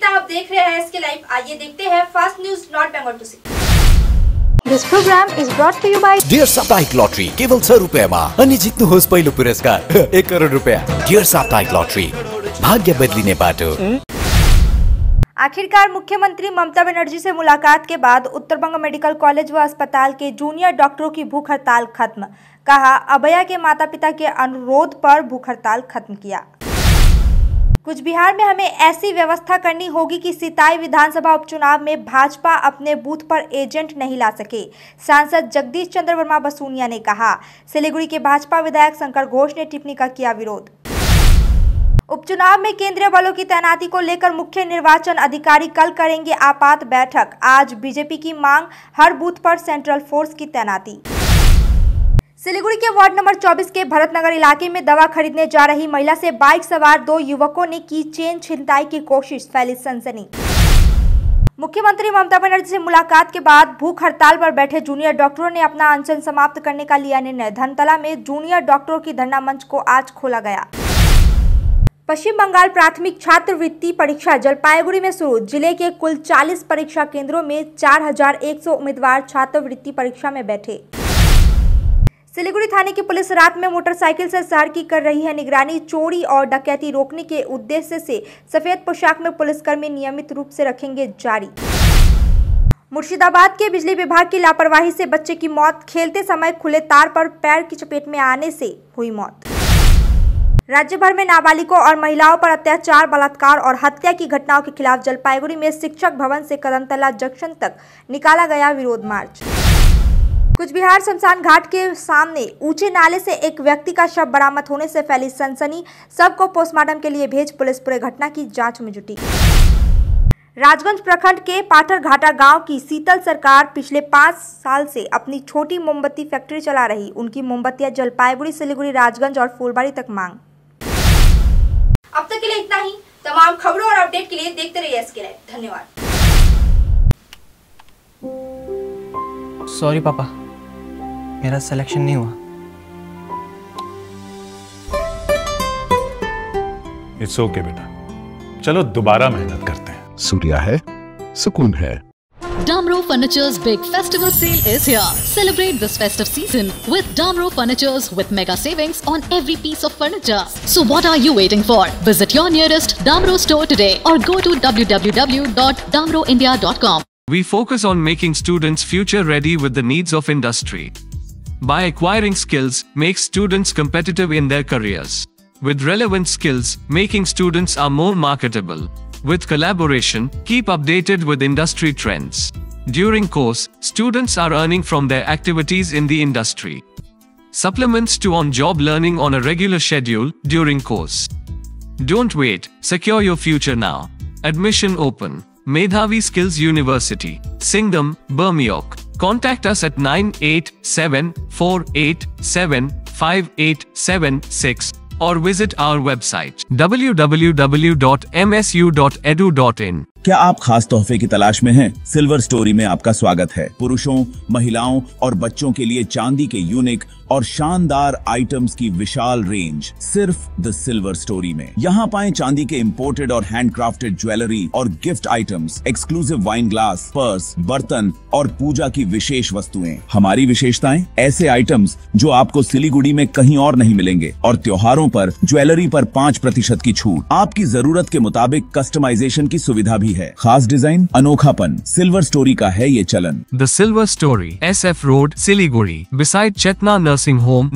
नमस्कार, आप देख रहे हैं एसके लाइव। आइए देखते हैं फास्ट न्यूज नॉट बेंगोल टू सी। This program is brought to you by dear साप्ताहिक लॉटरी केवल 100 रुपियाँमा अनि जित्नुहोस् पहिलो पुरस्कार 1 करोड रुपियाँ। डियर साप्ताहिक लॉटरी, भाग्य बदलिने बाटो। आखिरकार मुख्यमंत्री ममता बनर्जी से मुलाकात के बाद उत्तरबंग मेडिकल कॉलेज व अस्पताल के जूनियर डॉक्टरों की भूख हड़ताल खत्म। कहा, अभया के माता पिता के अनुरोध पर भूख हड़ताल खत्म किया। कुछ बिहार में हमें ऐसी व्यवस्था करनी होगी कि सिताई विधानसभा उपचुनाव में भाजपा अपने बूथ पर एजेंट नहीं ला सके। सांसद जगदीश चंद्र वर्मा बसूनिया ने कहा। सिलीगुड़ी के भाजपा विधायक शंकर घोष ने टिप्पणी का किया विरोध। उपचुनाव में केंद्रीय बलों की तैनाती को लेकर मुख्य निर्वाचन अधिकारी कल करेंगे आपात बैठक। आज बीजेपी की मांग, हर बूथ पर सेंट्रल फोर्स की तैनाती। सिलीगुड़ी के वार्ड नंबर 24 के भरतनगर इलाके में दवा खरीदने जा रही महिला से बाइक सवार 2 युवकों ने की चेन छिनताई की कोशिश, फैली सनसनी। मुख्यमंत्री ममता बनर्जी से मुलाकात के बाद भूख हड़ताल पर बैठे जूनियर डॉक्टरों ने अपना अनशन समाप्त करने का लिया निर्णय। धनतला में जूनियर डॉक्टरों की धरना मंच को आज खोला गया। पश्चिम बंगाल प्राथमिक छात्रवृत्ति परीक्षा जलपाईगुड़ी में शुरू। जिले के कुल 40 परीक्षा केंद्रों में 4100 उम्मीदवार छात्रवृत्ति परीक्षा में बैठे। सिलीगुड़ी थाने की पुलिस रात में मोटरसाइकिल से शहर की कर रही है निगरानी। चोरी और डकैती रोकने के उद्देश्य से सफेद पोशाक में पुलिसकर्मी नियमित रूप से रखेंगे जारी। मुर्शिदाबाद के बिजली विभाग की लापरवाही से बच्चे की मौत। खेलते समय खुले तार पर पैर की चपेट में आने से हुई मौत। राज्य भर में नाबालिगों और महिलाओं पर अत्याचार, बलात्कार और हत्या की घटनाओं के खिलाफ जलपाईगुड़ी में शिक्षक भवन से कदमतला जंक्शन तक निकाला गया विरोध मार्च। कुछ बिहार शमशान घाट के सामने ऊंचे नाले से एक व्यक्ति का शव बरामद होने से फैली सनसनी। शव को पोस्टमार्टम के लिए भेज पुलिस पूरे घटना की जांच में जुटी। राजगंज प्रखंड के पाटरघाटा गांव की शीतल सरकार पिछले 5 साल से अपनी छोटी मोमबत्ती फैक्ट्री चला रही। उनकी मोमबत्तियां जलपाईगुड़ी, सिलीगुड़ी, राजगंज और फुलबाड़ी तक मांग। अब तक के लिए इतना ही। तमाम खबरों और अपडेट के लिए देखते रहिए एसके लाइव। धन्यवाद। सॉरी पापा, मेरा सिलेक्शन नहीं हुआ। इट्स ओके बेटा, चलो दोबारा मेहनत करते हैं। सूर्या है, सुकून है। Damro Furniture's big festival sale is here. Celebrate this festive season with Damro Furnitures with mega savings on every piece of furniture. So what are you waiting for? Visit your nearest Damro store today or go to www.damroindia.com. We focus on making students future ready with the needs of industry. By acquiring skills, make students competitive in their careers. With relevant skills, making students are more marketable. With collaboration, keep updated with industry trends. During course, students are earning from their activities in the industry. Supplements to on-job learning on a regular schedule during course. Don't wait, secure your future now. Admission open. Medhavi Skills University, Singham, Bermioc. Contact us at 9874875876 or visit our website www.msu.edu.in. क्या आप खास तोहफे की तलाश में हैं? Silver story में आपका स्वागत है। पुरुषों, महिलाओं और बच्चों के लिए चांदी के यूनिक और शानदार आइटम्स की विशाल रेंज सिर्फ द सिल्वर स्टोरी में। यहाँ पाएं चांदी के इंपोर्टेड और हैंडक्राफ्टेड ज्वेलरी और gift items, exclusive wine glass, purse, बर्तन और पूजा की विशेष वस्तुएं। हमारी विशेषताएं, ऐसे आइटम्स जो आपको सिलीगुड़ी में कहीं और नहीं मिलेंगे। और त्योहारों पर ज्वेलरी पर 5% की छूट। आपकी जरूरत के मुताबिक कस्टमाइजेशन की सुविधा भी है। खास डिजाइन, अनोखापन, सिल्वर स्टोरी का है ये चलन। The Silver Story, SF Road, Siliguri, beside Chetna Nursing Home,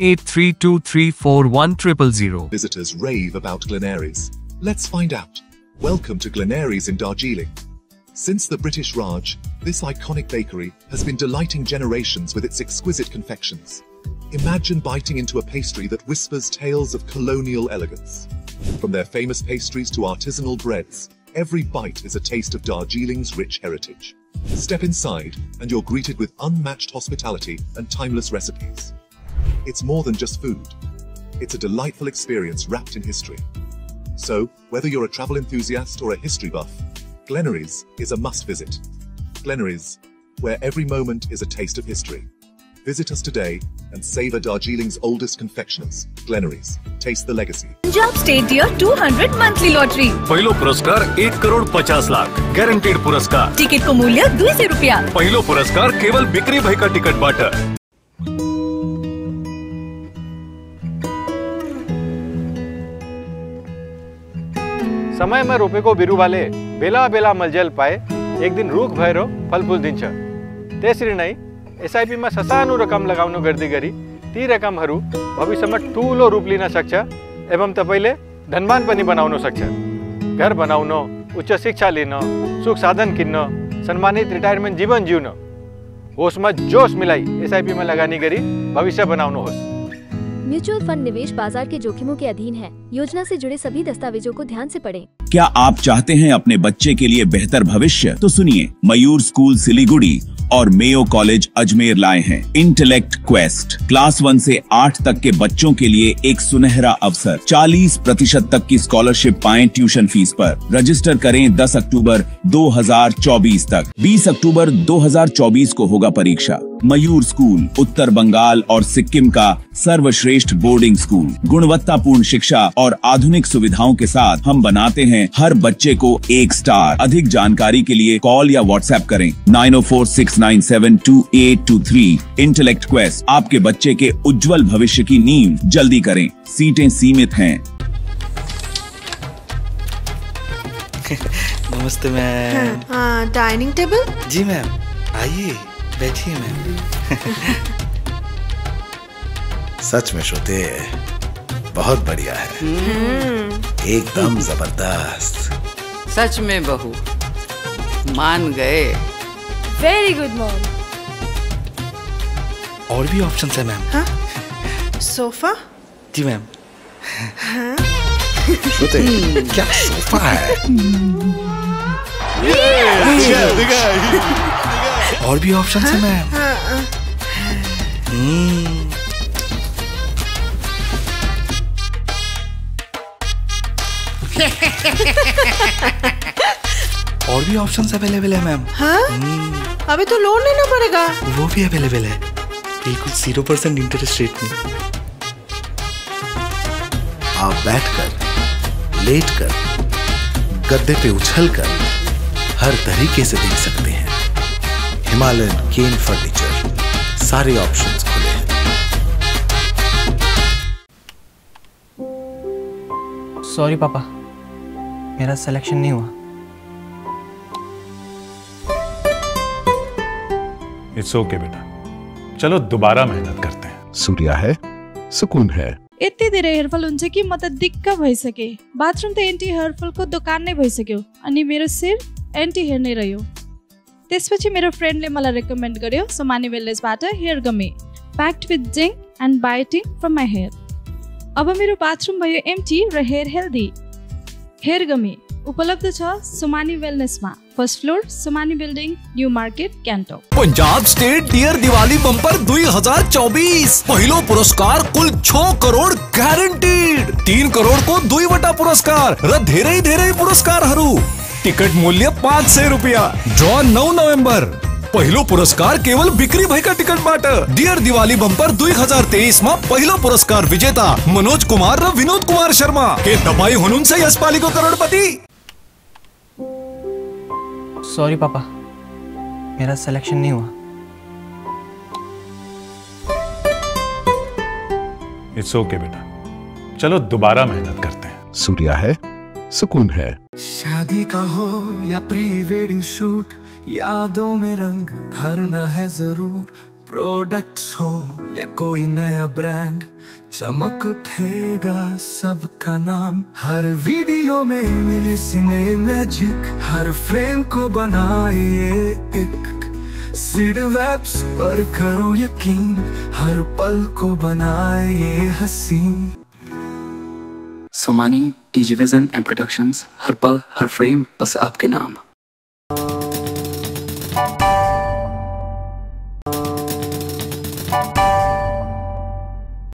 9832341000. Visitors rave about Glenaries. Let's find out. Welcome to Glenaries in Darjeeling. Since the British Raj, this iconic bakery has been delighting generations with its exquisite confections. Imagine biting into a pastry that whispers tales of colonial elegance. From their famous pastries to artisanal breads, every bite is a taste of Darjeeling's rich heritage. Step inside and you're greeted with unmatched hospitality and timeless recipes. It's more than just food. It's a delightful experience wrapped in history. So, whether you're a travel enthusiast or a history buff, Glenaries is a must visit. Glenaries, where every moment is a taste of history. Visit us today and savor Darjeeling's oldest confectioners, Glenaries. Taste the legacy. Punjab State Deer 200 monthly lottery. पहिलो पुरस्कार 1,50,00,000 guaranteed पुरस्कार. Ticket को मूल्य 200 रुपया. पहिलो पुरस्कार केवल बिक्री भई का टिकट बाट. समय में रोपे को बिरु वाले बेला बेला मलजल पाए एक दिन रूख भैरो फल फूल दिन छ तेसरी नहीं एसआईपी में ससानु रकम लगाउनु गर्दी गरी ती रकम हरू भविष्य में ठूलो रूप लिन सक्छ एवं तपाईले धनवान पनि बनाउन सक्छ. घर बनाउन, उच्च शिक्षा लिन, सुख साधन किन्न, सम्मानित रिटायरमेंट जीवन जिउन होस में जोश मिलाई एसआईपी में लगानी गरी भविष्य बनाउनुहोस्. म्यूचुअल फंड निवेश बाजार के जोखिमों के अधीन है. योजना से जुड़े सभी दस्तावेजों को ध्यान से पढ़ें. क्या आप चाहते हैं अपने बच्चे के लिए बेहतर भविष्य? तो सुनिए, मयूर स्कूल सिलीगुड़ी और मेयो कॉलेज अजमेर लाए हैं इंटेलेक्ट क्वेस्ट. क्लास 1 से 8 तक के बच्चों के लिए एक सुनहरा अवसर. 40% तक की स्कॉलरशिप पाएं ट्यूशन फीस पर. रजिस्टर करें 10 अक्टूबर 2024 तक. 20 अक्टूबर 2024 को होगा परीक्षा. मयूर स्कूल उत्तर बंगाल और सिक्किम का सर्वश्रेष्ठ बोर्डिंग स्कूल. गुणवत्तापूर्ण शिक्षा और आधुनिक सुविधाओं के साथ हम बनाते हैं हर बच्चे को एक स्टार. अधिक जानकारी के लिए कॉल या व्हाट्सएप करें 9046972823. इंटेलेक्ट क्वेस्ट आपके बच्चे के उज्जवल भविष्य की नींव. जल्दी करें, सीटें सीमित हैं. नमस्ते मैम. हाँ, डाइनिंग टेबल. जी मैम, आइए बैठिए मैम. सच में श्रुति बहुत बढ़िया है. एकदम जबरदस्त. सच में बहू मान गए. Very good mom. और भी ऑप्शंस है मैम. हाँ? सोफा. जी मैम. हाँ? श्रुति क्या सोफा है. और भी ऑप्शन है मैम. और भी ऑप्शंस अवेलेबल है मैम. हाँ? अभी तो लोन लेना पड़ेगा. वो भी अवेलेबल है, बिल्कुल 0% इंटरेस्ट रेट में. आप बैठकर, लेटकर, गद्दे पे उछलकर हर तरीके से देख सकते हैं. हिमालयन केन फर्नीचर, सारे ऑप्शंस खुले हैं. सॉरी पापा, मेरा सिलेक्शन नहीं हुआ. इट्स ओके बेटा, चलो दोबारा मेहनत करते हैं. सूर्या है, सुकून है. यति धेरै हेयरफल हुन्छ कि म त दिक्क भइसके. बाथरूम त एन्टी हेयरफलको दोकान नै भइसक्यो अनि मेरो शिर एन्टी हेयर नै रह्यो. त्यसपछि मेरो फ्रेन्डले मलाई रेकमेन्ड गर्यो सोमानी वेलनेसबाट hair gummy packed with zinc and biotin from my hair. अब मेरो बाथरूम भयो एम्टी र हेयर हेल्दी. हेयर गमी उपलब्ध छ सोमानी वेलनेसमा, first floor, Somani building, new market, Gangtok. Punjab state dear Diwali bumper 2024 पहिलो पुरस्कार कुल 6 करोड़ ग्यारेन्टीड. 3 करोड़ को 2 पुरस्कार र धेरै धेरै पुरस्कारहरू. टिकट मूल्य 500 रुपया. ड्रॉ 9 नवंबर. पहिलो पुरस्कार केवल बिक्री भएका टिकटबाट. डियर दिवाली बम्पर 2023 मा पहिलो पुरस्कार विजेता मनोज कुमार र विनोद कुमार शर्मा. के तपाई हुनुहुन्छ यसपालिको करोडपति? सॉरी पापा, मेरा सिलेक्शन नहीं हुआ. इट्स ओके बेटा, चलो दोबारा मेहनत करते हैं. सूर्या है, सुकून है. शादी का हो या प्री वेडिंग शूट, यादों में रंग भरना है जरूर. प्रोडक्ट्स हो या कोई नया ब्रांड, चमक उठेगा सबका नाम. हर वीडियो में मिले सिने मैजिक, हर फ्रेम को बनाए एक. सीड वेब्स पर करो यकीन, हर पल को बनाए हसीन. Somani, DG vision and productions, हर पल हर फ्रेम बस आपके नाम.